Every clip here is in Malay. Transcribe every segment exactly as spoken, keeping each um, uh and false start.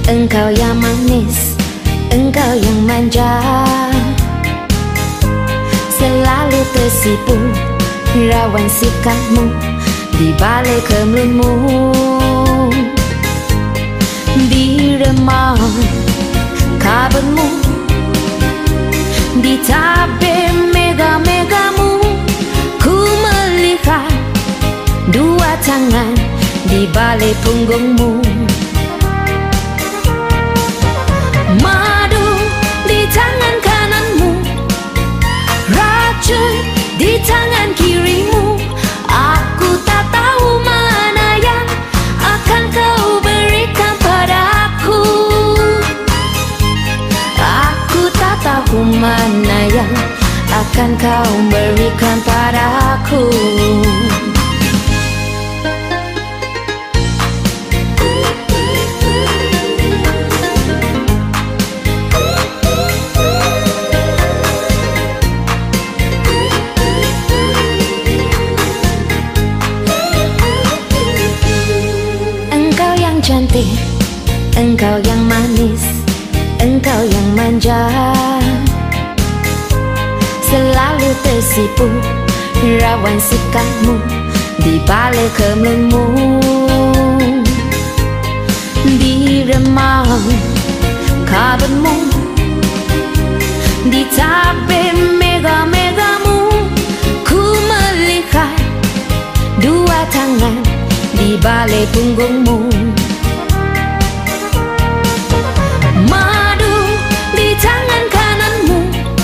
Engkau yang manis, engkau yang manja, selalu tersipu rawan sikapmu di balik kemlumu. Di remang kabelmu, di tabir mega-megamu, ku melihat dua tangan di balik punggungmu. Madu di tangan kananmu, racun di tangan kirimu. Aku tak tahu mana yang akan kau berikan padaku. Aku tak tahu mana yang akan kau berikan padaku. Cantik, engkau yang manis, engkau yang manja, selalu tersipu rawan sikapmu di balik kemlumu. Di remang kabelmu, di tabir mega-megamu, ku melihat dua tangan di balik punggungmu. Madu di tangan kananmu,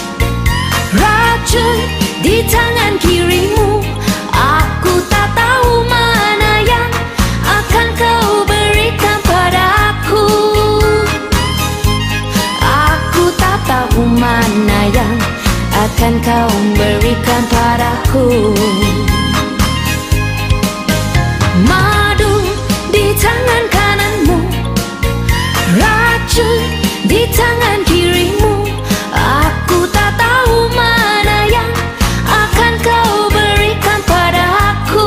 racun di tangan kirimu. Aku tak tahu mana yang akan kau berikan padaku. Aku tak tahu mana yang akan kau berikan padaku. Madu di tangan kananmu, racun di tangan kirimu. Aku tak tahu mana yang akan kau berikan padaku.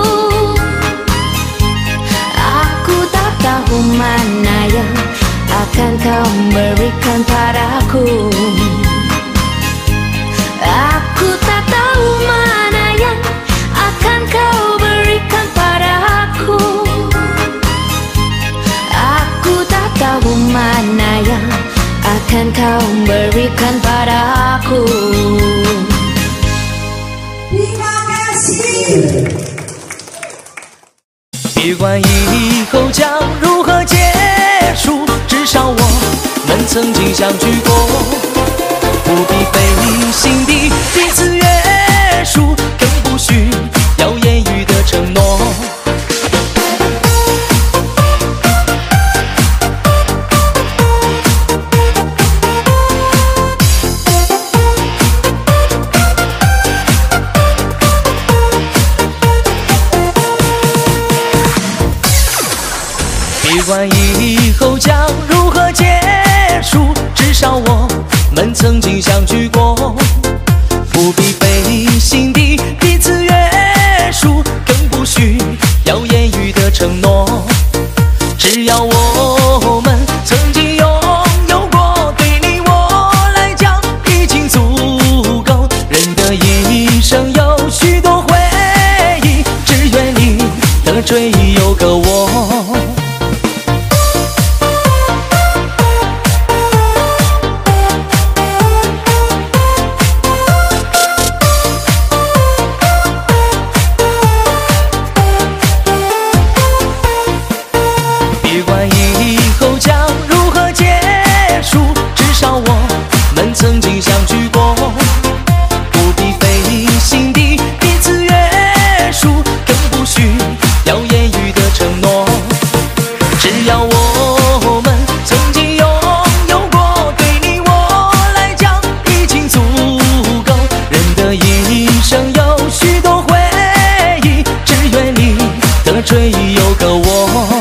Aku tak tahu mana yang akan kau berikan padaku. Aku tak tahu mana yang akan kau berikan padaku. Aku tak tahu mana yang akan kau berikan padaku. Terima kasih. 别管以后将如何结束，至少我们曾经相聚过，不必费心地彼此约束，更不需要言语的承诺。别管以后将如何结束，至少我们曾经相聚过，不必费心地彼此约束，更不需要言语的承诺。只要我们曾经拥有过，对你我来讲已经足够。人的一生有许多回忆，只愿你的追忆有个我。别管以后将如何结束，至少我们曾经相聚过，不必费心地彼此约束，更不需要言语的承诺。只要我们曾经拥有过，对你我来讲已经足够。人的一生有许多回忆，只愿你的追忆有个我。